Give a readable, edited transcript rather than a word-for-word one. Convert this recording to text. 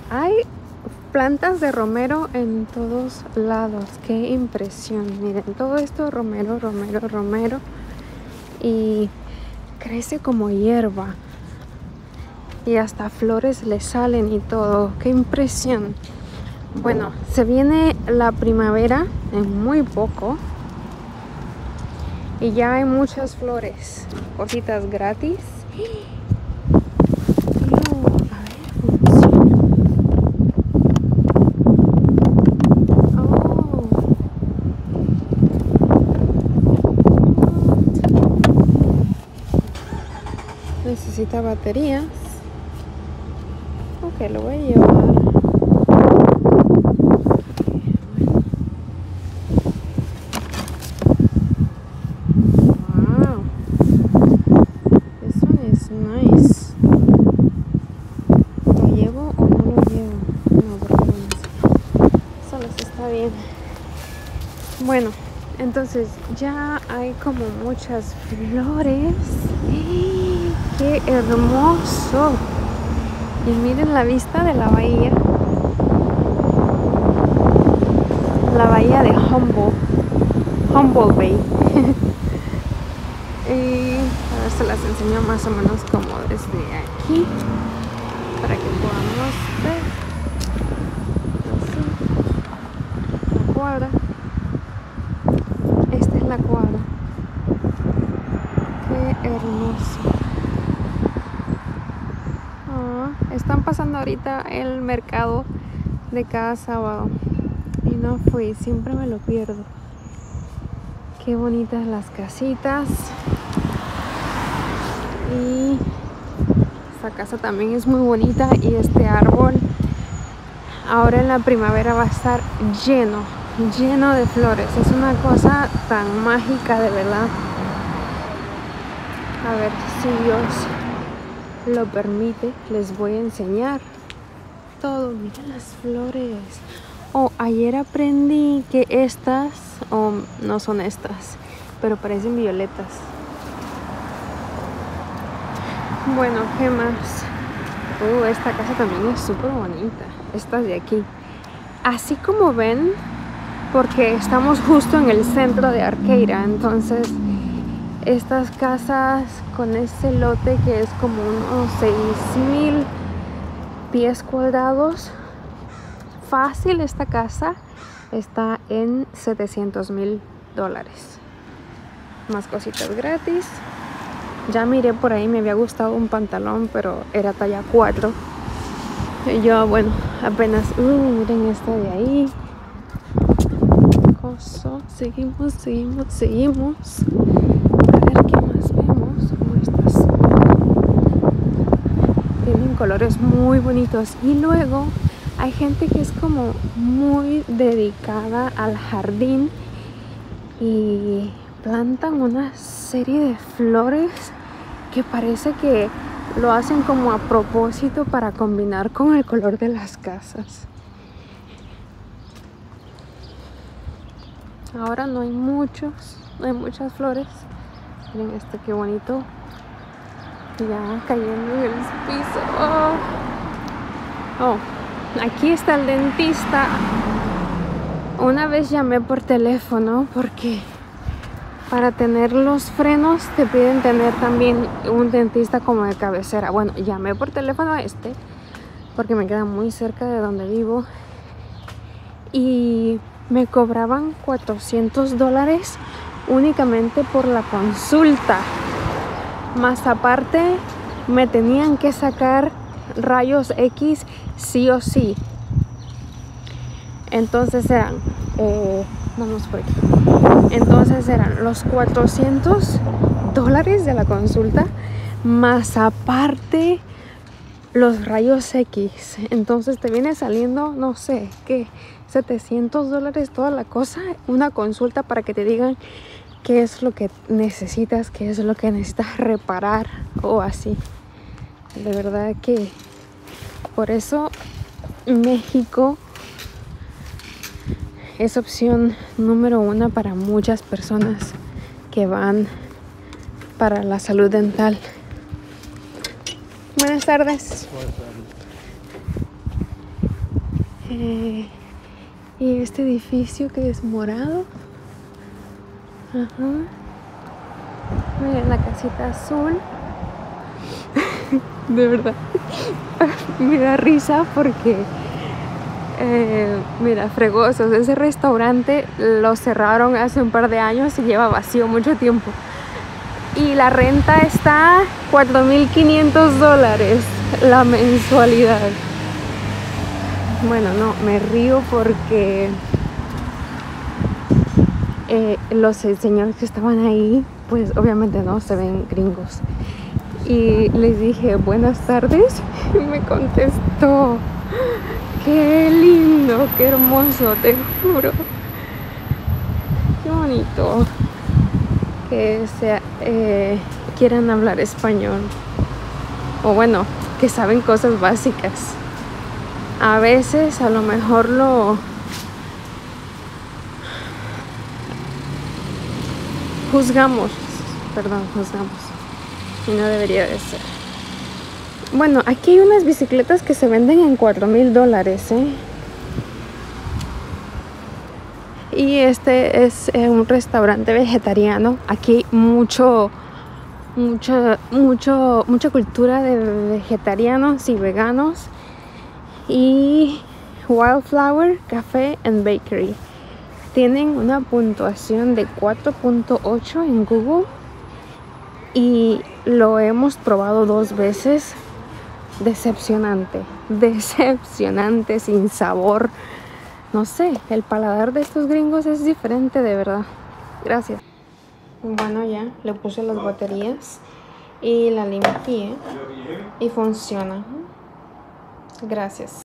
Hay plantas de romero en todos lados. Qué impresión. Miren, todo esto romero, romero, romero. Y crece como hierba. Y hasta flores le salen y todo. Qué impresión. Bueno, se viene la primavera en muy poco. Y ya hay muchas flores. Cositas gratis. Necesita baterías. Ok, lo voy a llevar. Wow, eso es nice. ¿Lo llevo o no lo llevo? No, porque solo está bien. Bueno, entonces ya hay como muchas flores. ¡Qué hermoso! Y miren la vista de la bahía. La bahía de Humboldt Bay. Y a ver, se las enseño más o menos como desde aquí, para que podamos ver. Así. La cuadra. Esta es la cuadra. Qué hermoso. Están pasando ahorita el mercado de cada sábado y no fui, siempre me lo pierdo. Qué bonitas las casitas. Y esta casa también es muy bonita. Y este árbol ahora en la primavera va a estar lleno de flores. Es una cosa tan mágica, de verdad. A ver si Dios lo permite, les voy a enseñar todo. Miren las flores. Ayer aprendí que estas no son estas, pero parecen violetas. Bueno, ¿qué más? Esta casa también es súper bonita. Esta de aquí. Así como ven, porque estamos justo en el centro de Arqueira, entonces estas casas con este lote que es como unos 6,000 pies cuadrados. Fácil, esta casa está en $700,000. Más cositas gratis. Ya miré por ahí, me había gustado un pantalón, pero era talla 4. Y yo, bueno, apenas, miren esta de ahí. Seguimos. A ver qué más vemos. Estas tienen colores muy bonitos. Y luego hay gente que es como muy dedicada al jardín y plantan una serie de flores que parece que lo hacen como a propósito para combinar con el color de las casas. Ahora no hay muchas flores. Miren este, qué bonito. Ya cayendo en el piso. Aquí está el dentista. Una vez llamé por teléfono porque para tener los frenos te piden tener también un dentista como de cabecera. Bueno, llamé por teléfono a porque me queda muy cerca de donde vivo y me cobraban $400 únicamente por la consulta. Más aparte me tenían que sacar rayos X sí o sí. Entonces eran vamos por aquí. Entonces eran los $400 de la consulta, más aparte los rayos X. Entonces te viene saliendo, no sé qué, $700 toda la cosa, una consulta para que te digan qué es lo que necesitas, qué es lo que necesitas reparar o así. De verdad que por eso México es opción número 1 para muchas personas que van para la salud dental. Buenas tardes. Y este edificio que es morado. Ajá. Miren la casita azul. De verdad. Me da risa porque mira, fregosos. Ese restaurante lo cerraron hace un par de años y lleva vacío mucho tiempo. Y la renta está $4,500 la mensualidad. Bueno, no, me río porque los señores que estaban ahí, pues obviamente no se ven gringos. Y les dije buenas tardes y me contestó: qué lindo, qué hermoso, te juro. Qué bonito que quieran hablar español. O bueno, que saben cosas básicas. A veces a lo mejor juzgamos. Y no debería de ser. Bueno, aquí hay unas bicicletas que se venden en $4,000, Y este es un restaurante vegetariano. Aquí hay mucha cultura de vegetarianos y veganos. Y Wildflower Café and Bakery. Tienen una puntuación de 4.8 en Google. Y lo hemos probado 2 veces. Decepcionante, sin sabor. No sé, el paladar de estos gringos es diferente, de verdad. Gracias. Bueno, ya le puse las baterías y la limpié y funciona. Gracias.